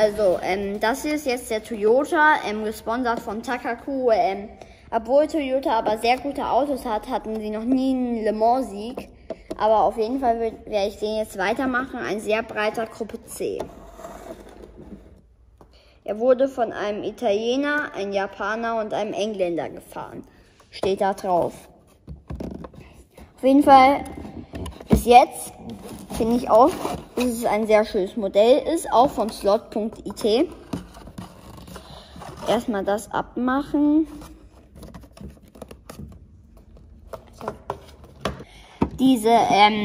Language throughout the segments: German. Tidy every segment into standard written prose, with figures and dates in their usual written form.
also das hier ist jetzt der Toyota, gesponsert von Takaku. Obwohl Toyota aber sehr gute Autos hat, hatten sie noch nie einen Le Mans-Sieg. Aber auf jeden Fall werde ich den jetzt weitermachen. Ein sehr breiter Gruppe C. Er wurde von einem Italiener, einem Japaner und einem Engländer gefahren. Steht da drauf. Auf jeden Fall bis jetzt finde ich auch, dass es ein sehr schönes Modell ist. Auch von slot.it. Erstmal das abmachen. Diese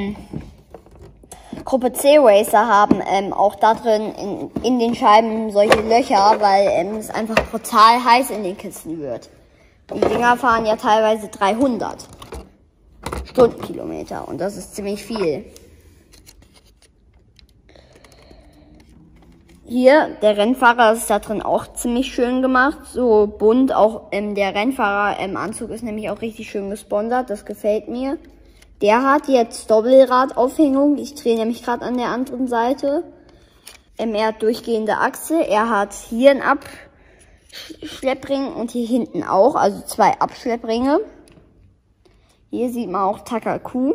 Gruppe C Racer haben auch da drin in den Scheiben solche Löcher, weil es einfach brutal heiß in den Kisten wird. Die Dinger fahren ja teilweise 300 Stundenkilometer und das ist ziemlich viel. Hier, der Rennfahrer ist da drin auch ziemlich schön gemacht, so bunt. Auch der Rennfahrer-Anzug ist nämlich auch richtig schön gesponsert, das gefällt mir. Der hat jetzt Doppelradaufhängung. Ich drehe nämlich gerade an der anderen Seite. Er hat durchgehende Achse. Er hat hier einen Abschleppring und hier hinten auch. Also 2 Abschleppringe. Hier sieht man auch Takaku.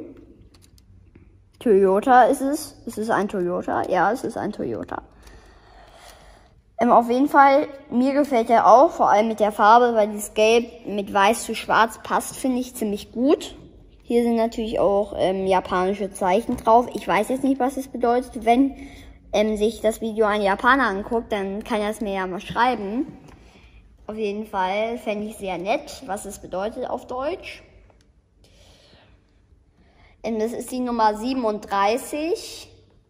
Toyota ist es. Ist es ein Toyota? Ja, es ist ein Toyota. Auf jeden Fall, mir gefällt er auch. Vor allem mit der Farbe, weil dieses Gelb mit Weiß zu Schwarz passt, finde ich ziemlich gut. Hier sind natürlich auch japanische Zeichen drauf. Ich weiß jetzt nicht, was es bedeutet. Wenn sich das Video ein Japaner anguckt, dann kann er es mir ja mal schreiben. Auf jeden Fall fände ich sehr nett, was es bedeutet auf Deutsch. Das ist die Nummer 37.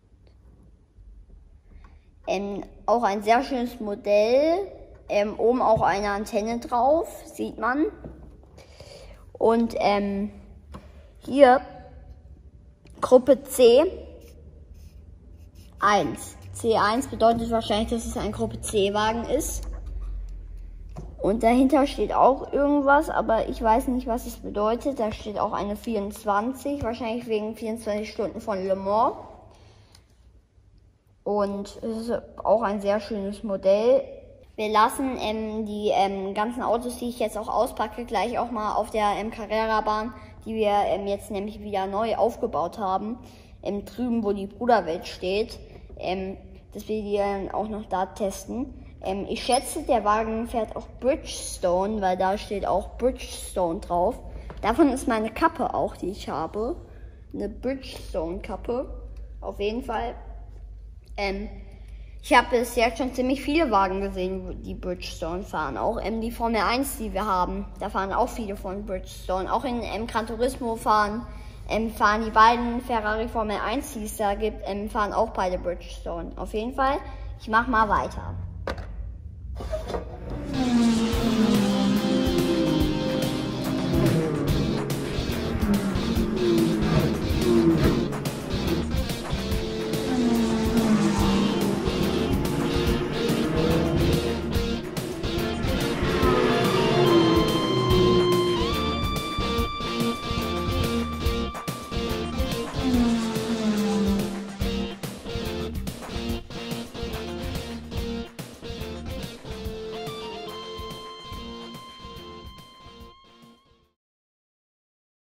Auch ein sehr schönes Modell. Oben auch eine Antenne drauf, sieht man. Und hier Gruppe C1. C1 bedeutet wahrscheinlich, dass es ein Gruppe C-Wagen ist. Und dahinter steht auch irgendwas, aber ich weiß nicht, was es bedeutet. Da steht auch eine 24, wahrscheinlich wegen 24 Stunden von Le Mans. Und es ist auch ein sehr schönes Modell. Wir lassen die ganzen Autos, die ich jetzt auch auspacke, gleich auch mal auf der Carrera-Bahn, die wir jetzt nämlich wieder neu aufgebaut haben, drüben, wo die Bruderwelt steht, dass wir die dann auch noch da testen. Ich schätze, der Wagen fährt auch Bridgestone, weil da steht auch Bridgestone drauf. Davon ist meine Kappe auch, die ich habe. Eine Bridgestone-Kappe. Auf jeden Fall. Ich habe bis jetzt schon ziemlich viele Wagen gesehen, die Bridgestone fahren. Auch die Formel 1, die wir haben, da fahren auch viele von Bridgestone. Auch in Gran Turismo fahren die beiden Ferrari Formel 1, die es da gibt, fahren auch beide Bridgestone. Auf jeden Fall, ich mache mal weiter.